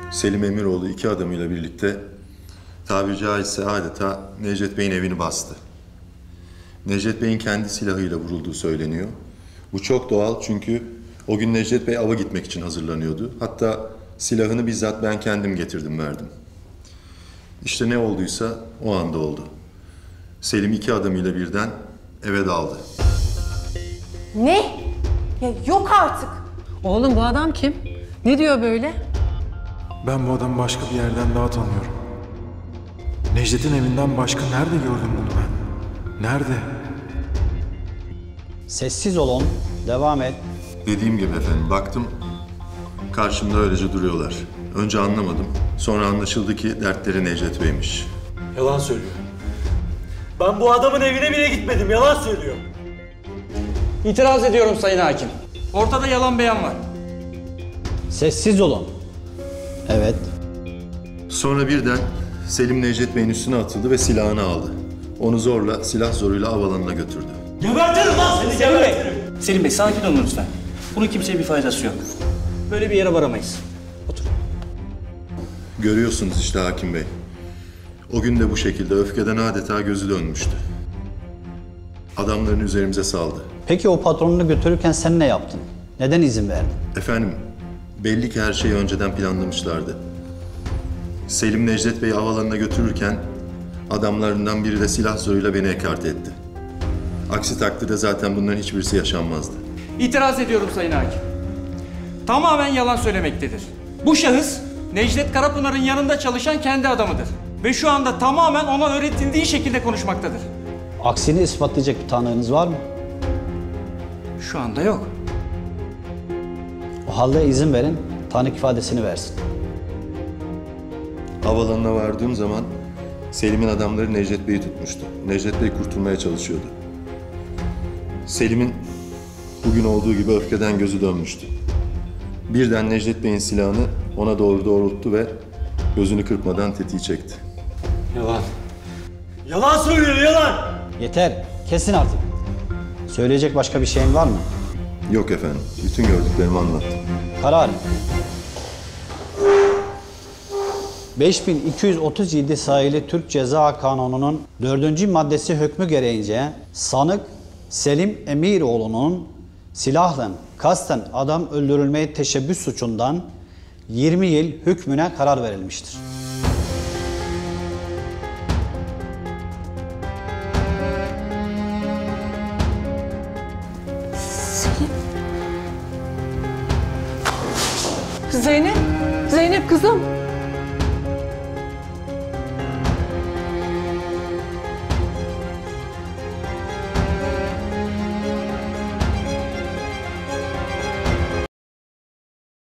Selim Emiroğlu iki adamıyla birlikte tabiri caizse adeta Necdet Bey'in evini bastı. Necdet Bey'in kendi silahıyla vurulduğu söyleniyor. Bu çok doğal çünkü o gün Necdet Bey ava gitmek için hazırlanıyordu. Hatta silahını bizzat ben kendim getirdim verdim. İşte ne olduysa o anda oldu. Selim iki adamıyla birden eve daldı. Ne? Ya yok artık. Oğlum bu adam kim? Ne diyor böyle? Ben bu adamı başka bir yerden daha tanıyorum. Necdet'in evinden başka nerede gördüm bunu ben? Nerede? Sessiz olun, devam et. Dediğim gibi efendim baktım karşımda öylece duruyorlar. Önce anlamadım. Sonra anlaşıldı ki dertleri Necdet Bey'miş. Yalan söylüyor. Ben bu adamın evine bile gitmedim. Yalan söylüyor. İtiraz ediyorum Sayın Hakim. Ortada yalan beyan var. Sessiz olun. Evet. Sonra birden Selim Necdet Bey'in üstüne atıldı ve silahını aldı. Onu zorla, silah zoruyla av alanına götürdü. Gebertirim lan seni, gebertirim. Selim Bey sakin olun lütfen. Bunun kimseye bir faydası yok. Böyle bir yere varamayız. Otur. Görüyorsunuz işte hakim bey. O gün de bu şekilde öfkeden adeta gözü dönmüştü. Adamlarını üzerimize saldı. Peki o patronunu götürürken sen ne yaptın? Neden izin verdin? Efendim, belli ki her şeyi önceden planlamışlardı. Selim Necdet Bey'i havalarına götürürken adamlarından biri de silah zoruyla beni ekarte etti. Aksi takdirde zaten bunların hiçbirisi yaşanmazdı. İtiraz ediyorum Sayın Hakim. Tamamen yalan söylemektedir. Bu şahıs Necdet Karapınar'ın yanında çalışan kendi adamıdır. Ve şu anda tamamen ona öğretildiği şekilde konuşmaktadır. Aksini ispatlayacak bir tanığınız var mı? Şu anda yok. O halde izin verin, tanık ifadesini versin. Havalanına vardığım zaman Selim'in adamları Necdet Bey'i tutmuştu. Necdet Bey kurtulmaya çalışıyordu. Selim'in bugün olduğu gibi öfkeden gözü dönmüştü. Birden Necdet Bey'in silahını ona doğru doğrulttu ve gözünü kırpmadan tetiği çekti. Yalan. Yalan söylüyor, yalan. Yeter, kesin artık. Söyleyecek başka bir şeyin var mı? Yok efendim, bütün gördüklerimi anlattım. Karar. 5237 sayılı Türk Ceza Kanunu'nun 4. maddesi hükmü gereğince sanık Selim Emiroğlu'nun silahla kasten adam öldürülmeye teşebbüs suçundan 20 yıl hükmüne karar verilmiştir. Zeynep, Zeynep kızım.